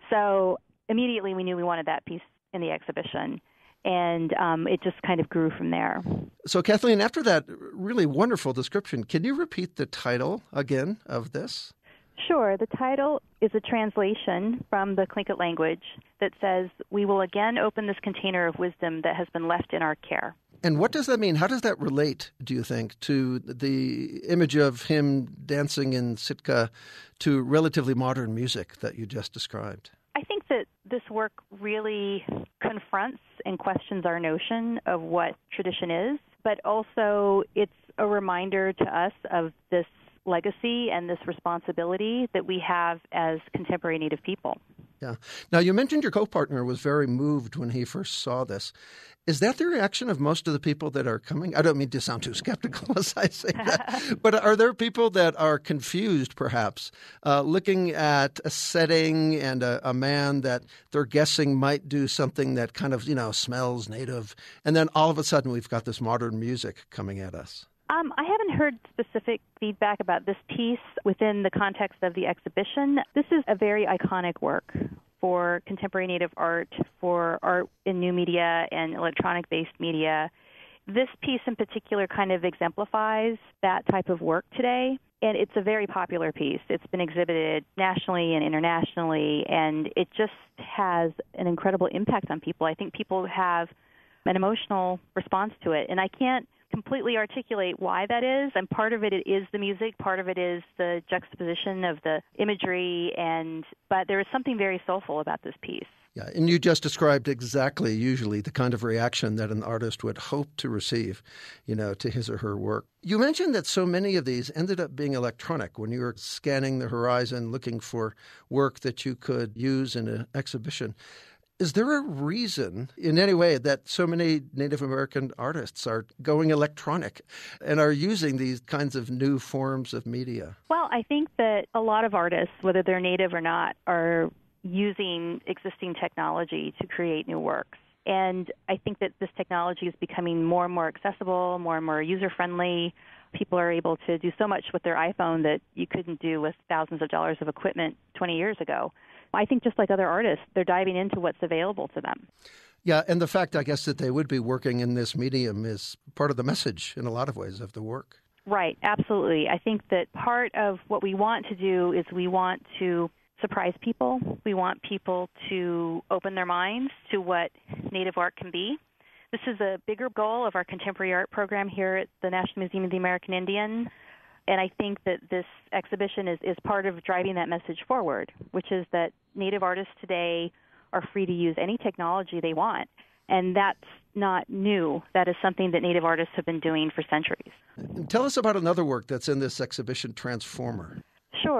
So immediately we knew we wanted that piece in the exhibition, and um, it just kind of grew from there. So, Kathleen, after that really wonderful description, can you repeat the title again of this? Sure. The title is a translation from the Tlingit language that says, "We will again open this container of wisdom that has been left in our care." And what does that mean? How does that relate, do you think, to the image of him dancing in Sitka to relatively modern music that you just described? I think that this work really confronts and questions our notion of what tradition is, but also it's a reminder to us of this legacy and this responsibility that we have as contemporary Native people. Yeah. Now, you mentioned your co-partner was very moved when he first saw this. Is that the reaction of most of the people that are coming? I don't mean to sound too skeptical as I say that, but are there people that are confused, perhaps, uh, looking at a setting and a, a man that they're guessing might do something that kind of, you know, smells native, and then all of a sudden we've got this modern music coming at us? Um, I haven't heard specific feedback about this piece within the context of the exhibition. This is a very iconic work for contemporary Native art, for art in new media and electronic-based media. This piece in particular kind of exemplifies that type of work today, and it's a very popular piece. It's been exhibited nationally and internationally, and it just has an incredible impact on people. I think people have an emotional response to it, and I can't completely articulate why that is, and part of it is the music, part of it is the juxtaposition of the imagery, and but there is something very soulful about this piece. Yeah, and you just described exactly usually the kind of reaction that an artist would hope to receive, you know, to his or her work. You mentioned that so many of these ended up being electronic when you were scanning the horizon looking for work that you could use in an exhibition. Is there a reason in any way that so many Native American artists are going electronic and are using these kinds of new forms of media? Well, I think that a lot of artists, whether they're Native or not, are using existing technology to create new works. And I think that this technology is becoming more and more accessible, more and more user-friendly. People are able to do so much with their iPhone that you couldn't do with thousands of dollars of equipment twenty years ago. I think just like other artists, they're diving into what's available to them. Yeah, and the fact, I guess, that they would be working in this medium is part of the message in a lot of ways of the work. Right, absolutely. I think that part of what we want to do is we want to surprise people. We want people to open their minds to what Native art can be. This is a bigger goal of our contemporary art program here at the National Museum of the American Indian. And I think that this exhibition is, is part of driving that message forward, which is that Native artists today are free to use any technology they want. And that's not new. That is something that Native artists have been doing for centuries. Tell us about another work that's in this exhibition, Transformer. Sure.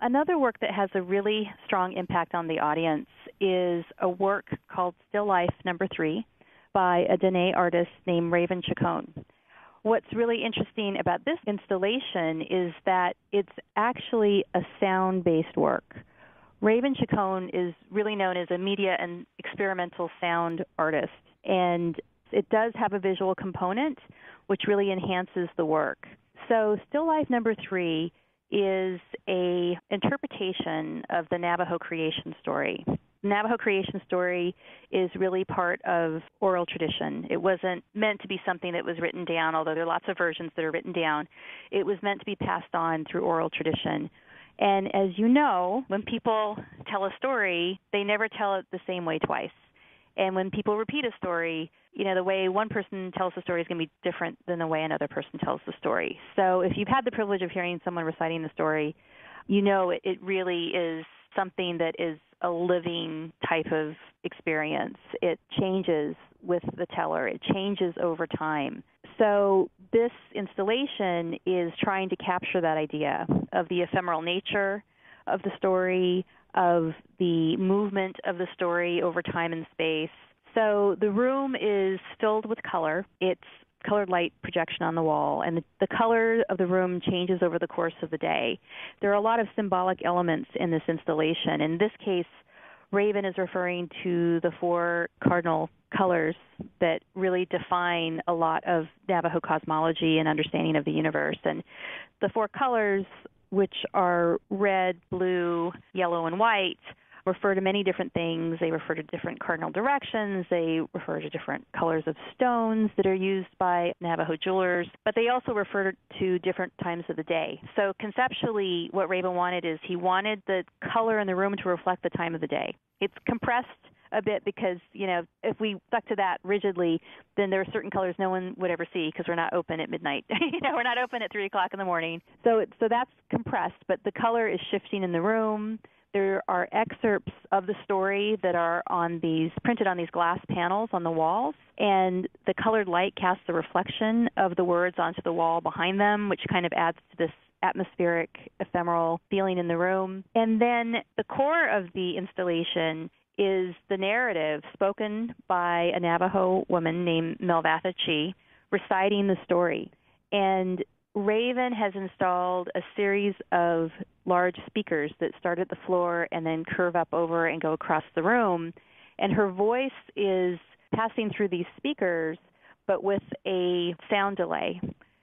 Another work that has a really strong impact on the audience is a work called Still Life Number Three by a Dene artist named Raven Chacon. What's really interesting about this installation is that it's actually a sound-based work. Raven Chacon is really known as a media and experimental sound artist, and it does have a visual component, which really enhances the work. So Still Life Number Three is a interpretation of the Navajo creation story. The Navajo creation story is really part of oral tradition. It wasn't meant to be something that was written down, although there are lots of versions that are written down. It was meant to be passed on through oral tradition. And as you know, when people tell a story, they never tell it the same way twice. And when people repeat a story, you know, the way one person tells the story is going to be different than the way another person tells the story. So if you've had the privilege of hearing someone reciting the story, you know it, it really is something that is a living type of experience. It changes with the teller. It changes over time. So this installation is trying to capture that idea of the ephemeral nature of the story, of the movement of the story over time and space. So the room is filled with color. It's colored light projection on the wall, and the, the color of the room changes over the course of the day. There are a lot of symbolic elements in this installation. In this case, Raven is referring to the four cardinal colors that really define a lot of Navajo cosmology and understanding of the universe. And the four colors, which are red, blue, yellow, and white, refer to many different things. They refer to different cardinal directions. They refer to different colors of stones that are used by Navajo jewelers, but they also refer to different times of the day. So conceptually, what Raven wanted is he wanted the color in the room to reflect the time of the day. It's compressed a bit because, you know, if we stuck to that rigidly, then there are certain colors no one would ever see because we're not open at midnight. you know, we're not open at three o'clock in the morning. So, so that's compressed, but the color is shifting in the room. There are excerpts of the story that are on these printed on these glass panels on the walls, and the colored light casts a reflection of the words onto the wall behind them, which kind of adds to this atmospheric, ephemeral feeling in the room. And then the core of the installation is the narrative spoken by a Navajo woman named Melvatha Chi reciting the story. And Raven has installed a series of large speakers that start at the floor and then curve up over and go across the room. And her voice is passing through these speakers, but with a sound delay.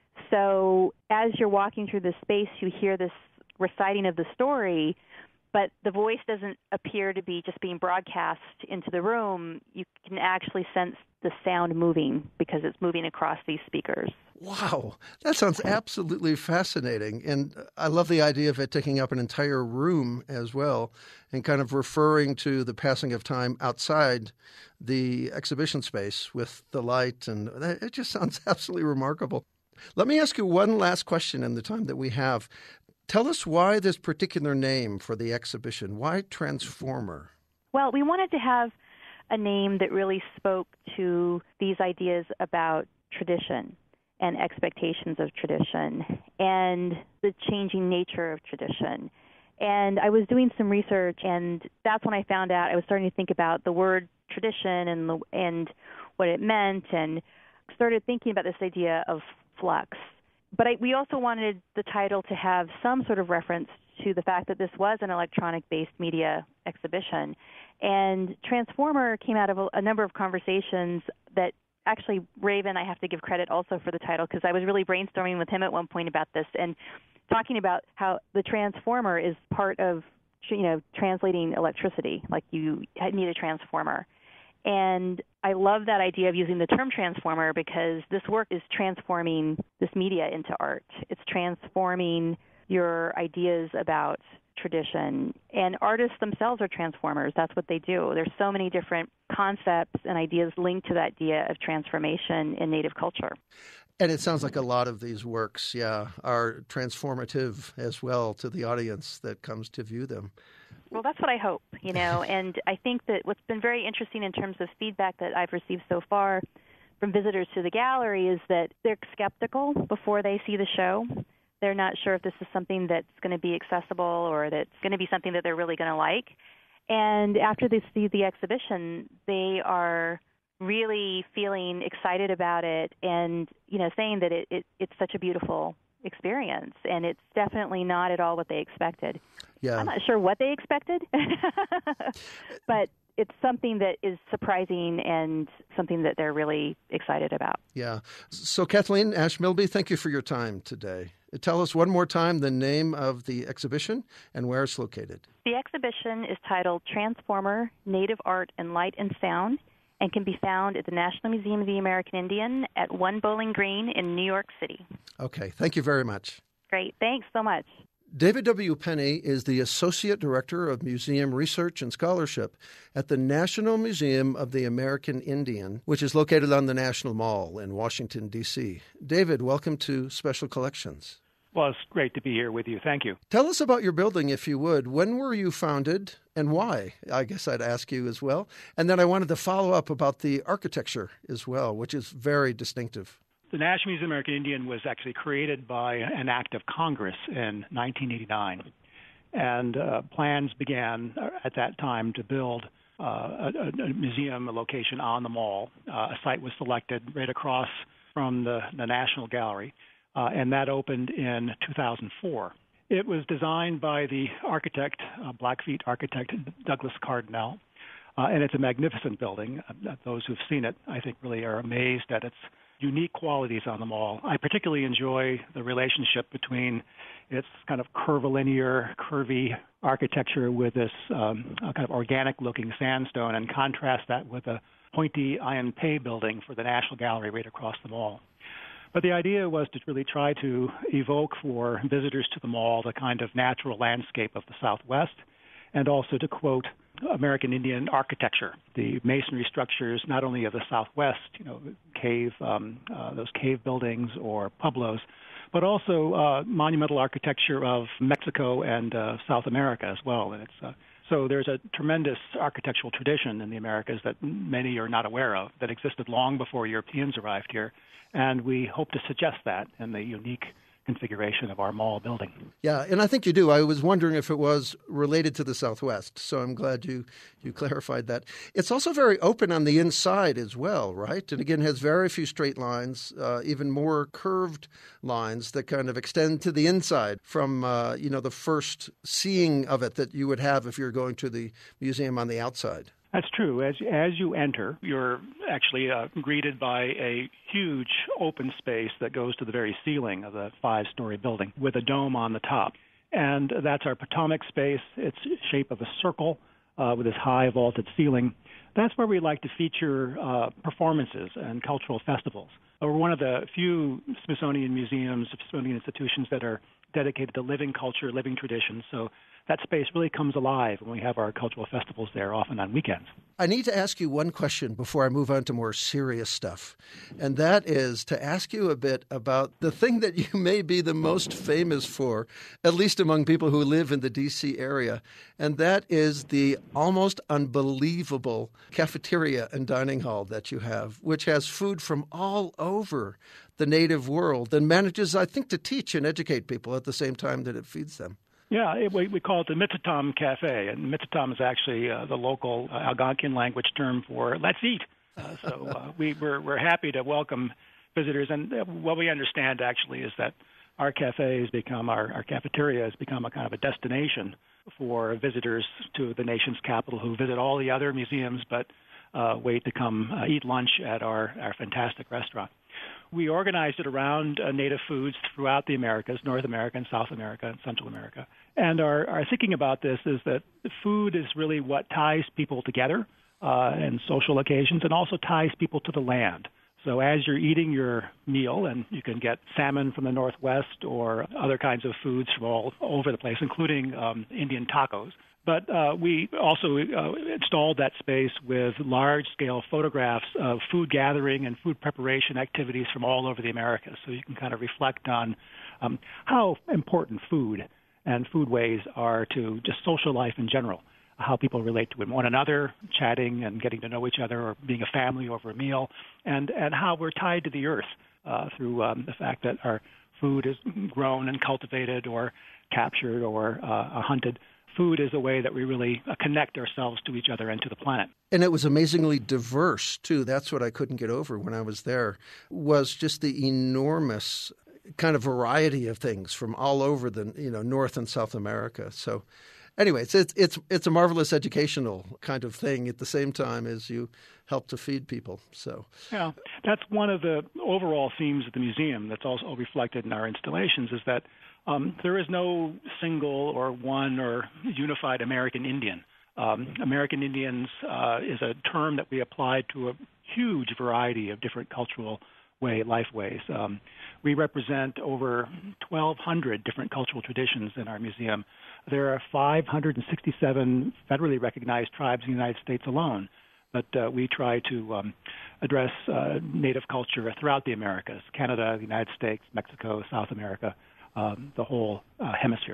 So as you're walking through the space, you hear this reciting of the story, but the voice doesn't appear to be just being broadcast into the room. You can actually sense the sound moving because it's moving across these speakers. Wow, that sounds absolutely fascinating. And I love the idea of it taking up an entire room as well and kind of referring to the passing of time outside the exhibition space with the light. And it just sounds absolutely remarkable. Let me ask you one last question in the time that we have. Tell us why this particular name for the exhibition. Why Transformer? Well, we wanted to have a name that really spoke to these ideas about tradition and expectations of tradition and the changing nature of tradition. And I was doing some research, and that's when I found out I was starting to think about the word tradition and the, and what it meant, and started thinking about this idea of flux. But I, we also wanted the title to have some sort of reference to the fact that this was an electronic-based media exhibition. And Transformer came out of a, a number of conversations that actually, Raven, I have to give credit also for the title because I was really brainstorming with him at one point about this and talking about how the transformer is part of, you know, translating electricity, like you need a transformer. And I love that idea of using the term transformer because this work is transforming this media into art. It's transforming your ideas about tradition. And artists themselves are transformers. That's what they do. There's so many different concepts and ideas linked to that idea of transformation in Native culture. And it sounds like a lot of these works, yeah, are transformative as well to the audience that comes to view them. Well, that's what I hope, you know, and I think that what's been very interesting in terms of feedback that I've received so far from visitors to the gallery is that they're skeptical before they see the show. They're not sure if this is something that's going to be accessible or that's going to be something that they're really going to like. And after they see the exhibition, they are really feeling excited about it and, you know, saying that it, it, it's such a beautiful experience. And it's definitely not at all what they expected. Yeah. I'm not sure what they expected, but it's something that is surprising and something that they're really excited about. Yeah. So, Kathleen Ash-Milby, thank you for your time today. Tell us one more time the name of the exhibition and where it's located. The exhibition is titled Transformer, Native Art and Light and Sound, and can be found at the National Museum of the American Indian at One Bowling Green in New York City. Okay. Thank you very much. Great. Thanks so much. David W. Penny is the Associate Director of Museum Research and Scholarship at the National Museum of the American Indian, which is located on the National Mall in Washington, D C David, welcome to Special Collections. Well, it's great to be here with you. Thank you. Tell us about your building, if you would. When were you founded and why? I guess I'd ask you as well. And then I wanted to follow up about the architecture as well, which is very distinctive. The National Museum of the American Indian was actually created by an act of Congress in nineteen eighty-nine. And uh, plans began at that time to build uh, a, a museum, a location on the mall. Uh, a site was selected right across from the, the National Gallery. Uh, and that opened in two thousand four. It was designed by the architect, uh, Blackfeet architect Douglas Cardinal, uh, and it's a magnificent building. Uh, those who've seen it, I think, really are amazed at its unique qualities on the mall. I particularly enjoy the relationship between its kind of curvilinear, curvy architecture with this um, kind of organic-looking sandstone, and contrast that with a pointy iron pay building for the National Gallery right across the mall. But the idea was to really try to evoke for visitors to the mall the kind of natural landscape of the Southwest, and also to quote American Indian architecture, the masonry structures not only of the Southwest, you know, cave, um, uh, those cave buildings or pueblos, but also uh, monumental architecture of Mexico and uh, South America as well. And it's uh, so there's a tremendous architectural tradition in the Americas that many are not aware of that existed long before Europeans arrived here. And we hope to suggest that in the unique configuration of our mall building. Yeah, and I think you do. I was wondering if it was related to the Southwest, so I'm glad you, you clarified that. It's also very open on the inside as well, right? And again, has very few straight lines, uh, even more curved lines that kind of extend to the inside from, uh, you know, the first seeing of it that you would have if you're going to the museum on the outside. That's true. As as you enter, you're actually uh, greeted by a huge open space that goes to the very ceiling of the five-story building with a dome on the top. And that's our Potomac space. It's shape of a circle uh, with this high vaulted ceiling. That's where we like to feature uh, performances and cultural festivals. We're one of the few Smithsonian museums, Smithsonian institutions that are dedicated to living culture, living traditions. So that space really comes alive when we have our cultural festivals there, often on weekends. I need to ask you one question before I move on to more serious stuff, and that is to ask you a bit about the thing that you may be the most famous for, at least among people who live in the D C area, and that is the almost unbelievable cafeteria and dining hall that you have, which has food from all over the native world and manages, I think, to teach and educate people at the same time that it feeds them. Yeah, it, we, we call it the Mitzatam Cafe, and Mitzatam is actually uh, the local uh, Algonquian language term for let's eat. Uh, so uh, we, we're, we're happy to welcome visitors, and uh, what we understand actually is that our cafe has become, our, our cafeteria has become a kind of a destination for visitors to the nation's capital who visit all the other museums but uh, wait to come uh, eat lunch at our, our fantastic restaurant. We organized it around uh, native foods throughout the Americas, North America and South America and Central America. And our, our thinking about this is that food is really what ties people together uh, in social occasions and also ties people to the land. So as you're eating your meal, and you can get salmon from the Northwest or other kinds of foods from all over the place, including um, Indian tacos. But uh, we also uh, installed that space with large-scale photographs of food gathering and food preparation activities from all over the Americas. So you can kind of reflect on um, how important food and foodways are to just social life in general, how people relate to one another, chatting and getting to know each other, or being a family over a meal, and, and how we're tied to the earth. uh, through um, the fact that our food is grown and cultivated or captured or uh, hunted. Food is a way that we really uh, connect ourselves to each other and to the planet. And it was amazingly diverse, too. That's what I couldn't get over when I was there, was just the enormous kind of variety of things from all over the, you know, North and South America. So anyway, it's, it's, it's, it's a marvelous educational kind of thing at the same time as you help to feed people. So yeah, that's one of the overall themes of the museum that's also reflected in our installations is that um, there is no single or one or unified American Indian. Um, American Indians uh, is a term that we apply to a huge variety of different cultural way, life ways. Um, we represent over twelve hundred different cultural traditions in our museum. There are five hundred sixty-seven federally recognized tribes in the United States alone, but uh, we try to um, address uh, Native culture throughout the Americas, Canada, the United States, Mexico, South America, um, the whole uh, hemisphere.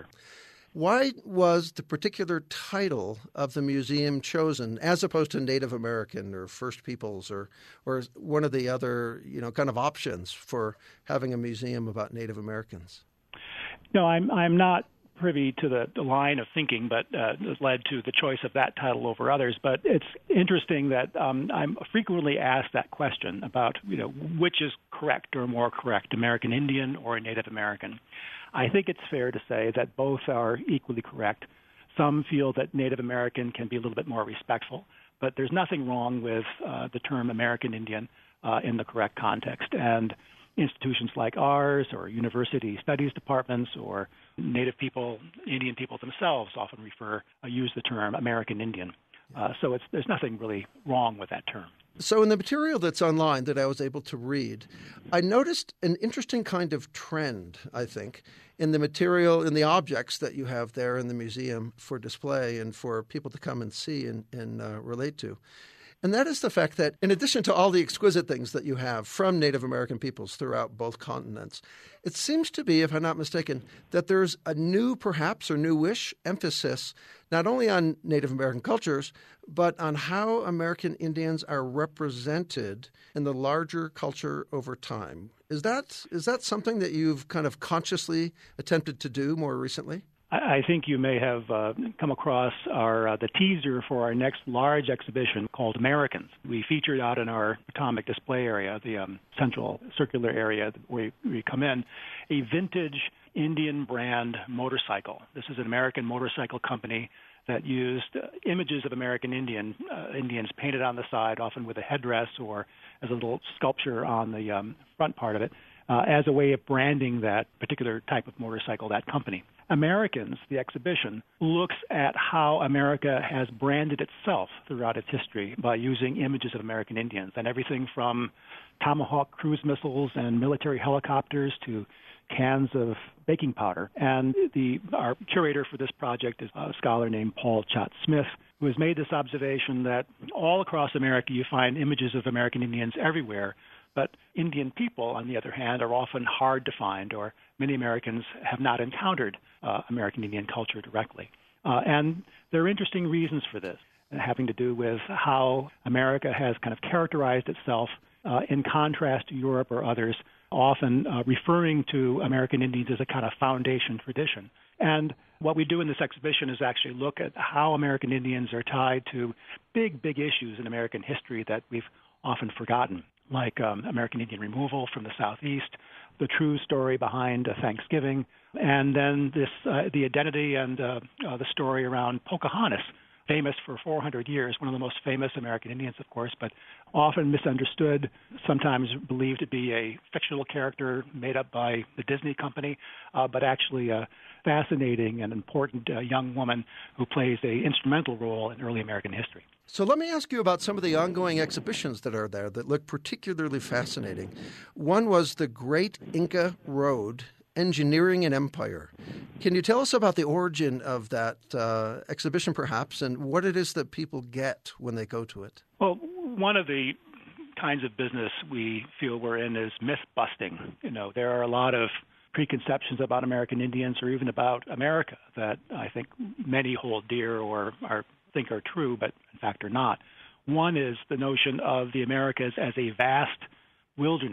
Why was the particular title of the museum chosen as opposed to Native American or First Peoples or or one of the other, you know, kind of options for having a museum about Native Americans? No, I'm I'm not privy to the, the line of thinking, but uh, has led to the choice of that title over others. But it's interesting that um, I'm frequently asked that question about, you know, which is correct or more correct, American Indian or Native American. I think it's fair to say that both are equally correct. Some feel that Native American can be a little bit more respectful, but there's nothing wrong with uh, the term American Indian uh, in the correct context. And institutions like ours or university studies departments or Native people, Indian people themselves often refer, uh, use the term American Indian. Uh, so it's, there's nothing really wrong with that term. So in the material that's online that I was able to read, I noticed an interesting kind of trend, I think, in the material, in the objects that you have there in the museum for display and for people to come and see and, and uh, relate to. And that is the fact that in addition to all the exquisite things that you have from Native American peoples throughout both continents, it seems to be, if I'm not mistaken, that there's a new, perhaps, or newish emphasis not only on Native American cultures, but on how American Indians are represented in the larger culture over time. Is that is that something that you've kind of consciously attempted to do more recently? I think you may have uh, come across our uh, the teaser for our next large exhibition called Americans. We featured out in our atomic display area, the um, central circular area where we come in, a vintage Indian brand motorcycle. This is an American motorcycle company that used uh, images of American Indian uh, Indians painted on the side, often with a headdress or as a little sculpture on the um, front part of it, uh, as a way of branding that particular type of motorcycle, that company. Americans, the exhibition, looks at how America has branded itself throughout its history by using images of American Indians, and everything from Tomahawk cruise missiles and military helicopters to cans of baking powder. And the our curator for this project is a scholar named Paul Chott Smith, who has made this observation that all across America you find images of American Indians everywhere, but Indian people, on the other hand, are often hard to find, or many Americans have not encountered uh, American Indian culture directly. Uh, and there are interesting reasons for this, having to do with how America has kind of characterized itself uh, in contrast to Europe or others, often uh, referring to American Indians as a kind of foundation tradition. And what we do in this exhibition is actually look at how American Indians are tied to big, big issues in American history that we've often forgotten, like um, American Indian removal from the Southeast, the true story behind uh, Thanksgiving, and then this uh, the identity and uh, uh, the story around Pocahontas, famous for four hundred years, one of the most famous American Indians, of course, but often misunderstood, sometimes believed to be a fictional character made up by the Disney company, uh, but actually a fascinating and important uh, young woman who plays an instrumental role in early American history. So let me ask you about some of the ongoing exhibitions that are there that look particularly fascinating. One was the Great Inca Road, Engineering and Empire. Can you tell us about the origin of that uh, exhibition, perhaps, and what it is that people get when they go to it? Well, one of the kinds of business we feel we're in is myth-busting. You know, there are a lot of preconceptions about American Indians or even about America that I think many hold dear or are think are true, but in fact are not. One is the notion of the Americas as a vast wilderness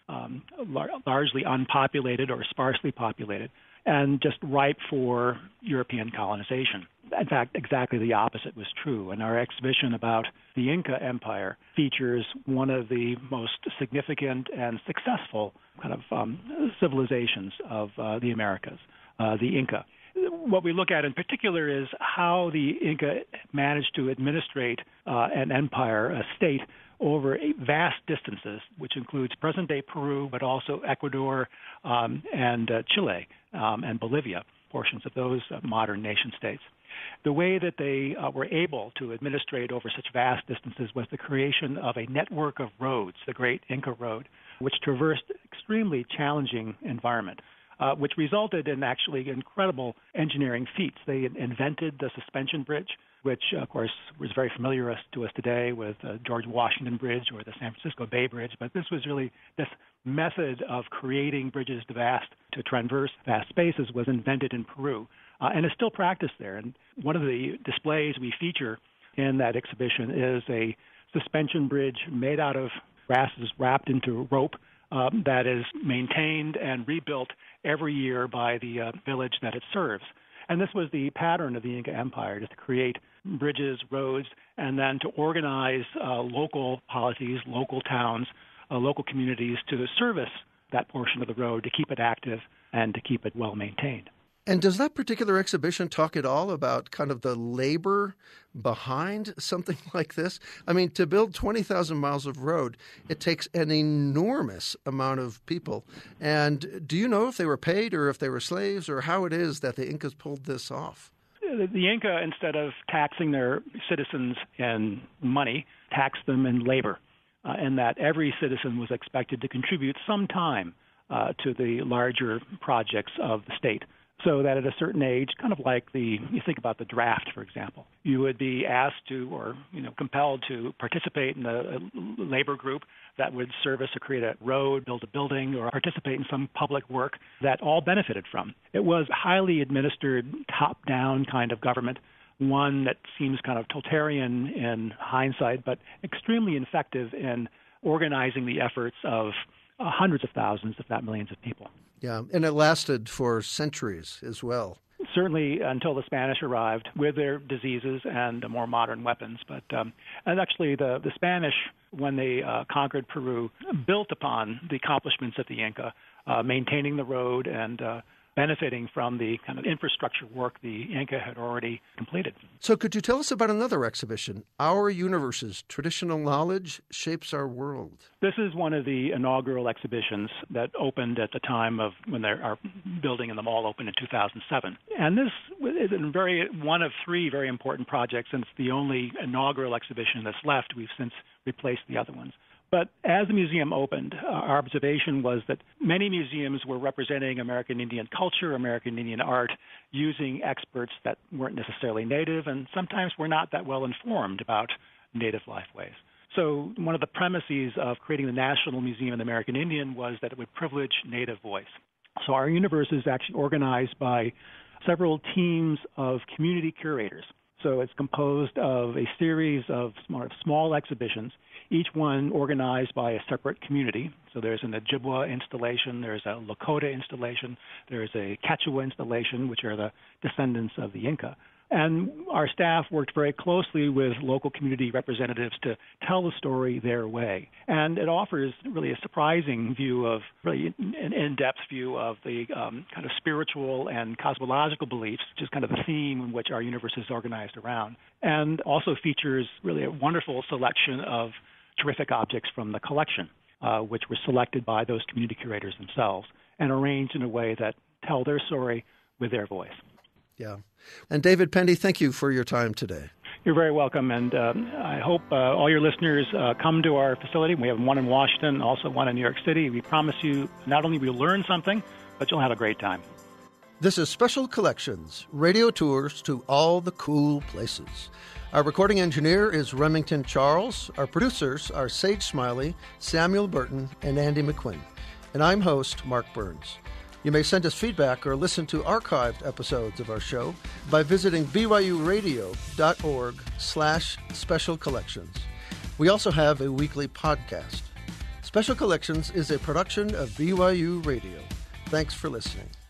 um, lar- largely unpopulated or sparsely populated, and just ripe for European colonization. In fact, exactly the opposite was true. And our exhibition about the Inca Empire features one of the most significant and successful kind of um, civilizations of uh, the Americas, uh, the Inca. What we look at in particular is how the Inca managed to administrate uh, an empire, a state, over vast distances, which includes present-day Peru, but also Ecuador um, and uh, Chile um, and Bolivia, portions of those uh, modern nation-states. The way that they uh, were able to administrate over such vast distances was the creation of a network of roads, the Great Inca Road, which traversed extremely challenging environment. Uh, which resulted in actually incredible engineering feats. They invented the suspension bridge, which, of course, was very familiar to us today with uh, George Washington Bridge or the San Francisco Bay Bridge. But this was really this method of creating bridges to vast, to traverse vast spaces was invented in Peru uh, and is still practiced there. And one of the displays we feature in that exhibition is a suspension bridge made out of grasses wrapped into rope um, that is maintained and rebuilt every year by the uh, village that it serves. And this was the pattern of the Inca Empire, to create bridges, roads, and then to organize uh, local polities, local towns, uh, local communities to service that portion of the road, to keep it active and to keep it well maintained. And does that particular exhibition talk at all about kind of the labor behind something like this? I mean, to build twenty thousand miles of road, it takes an enormous amount of people. And do you know if they were paid or if they were slaves or how it is that the Incas pulled this off? The Inca, instead of taxing their citizens in money, taxed them in labor, uh, and that every citizen was expected to contribute some time uh, to the larger projects of the state. So that at a certain age, kind of like the, you think about the draft, for example, you would be asked to, or, you know, compelled to participate in a, a labor group that would service or create a road, build a building, or participate in some public work that all benefited from. It was highly administered, top-down kind of government, one that seems kind of totalitarian in hindsight, but extremely effective in organizing the efforts of uh, hundreds of thousands, if not millions of people. Yeah, and it lasted for centuries as well. Certainly until the Spanish arrived with their diseases and more modern weapons. But um, and actually the, the Spanish, when they uh, conquered Peru, built upon the accomplishments of the Inca, uh, maintaining the road and uh, benefiting from the kind of infrastructure work the Inca had already completed. So could you tell us about another exhibition, Our Universes, Traditional Knowledge Shapes Our World? This is one of the inaugural exhibitions that opened at the time of when our building in the mall opened in two thousand seven. And this is a very one of three very important projects, and it's the only inaugural exhibition that's left. We've since replaced the other ones. But as the museum opened, uh, our observation was that many museums were representing American Indian culture, American Indian art, using experts that weren't necessarily native and sometimes were not that well informed about native lifeways. So one of the premises of creating the National Museum of the American Indian was that it would privilege native voice. So our universe is actually organized by several teams of community curators. So it's composed of a series of small exhibitions, each one organized by a separate community. So there's an Ojibwa installation, there's a Lakota installation, there's a Quechua installation, which are the descendants of the Inca. And our staff worked very closely with local community representatives to tell the story their way. And it offers really a surprising view of, really an in-depth view of the um, kind of spiritual and cosmological beliefs, which is kind of the theme in which our universe is organized around. And also features really a wonderful selection of terrific objects from the collection, uh, which were selected by those community curators themselves and arranged in a way that tell their story with their voice. Yeah. And David Pendy, thank you for your time today. You're very welcome, and uh, I hope uh, all your listeners uh, come to our facility. We have one in Washington, also one in New York City. We promise you not only will you learn something, but you'll have a great time. This is Special Collections, radio tours to all the cool places. Our recording engineer is Remington Charles. Our producers are Sage Smiley, Samuel Burton, and Andy McQuinn. And I'm host Mark Burns. You may send us feedback or listen to archived episodes of our show by visiting byuradio.org slash special collections. We also have a weekly podcast. Special Collections is a production of B Y U Radio. Thanks for listening.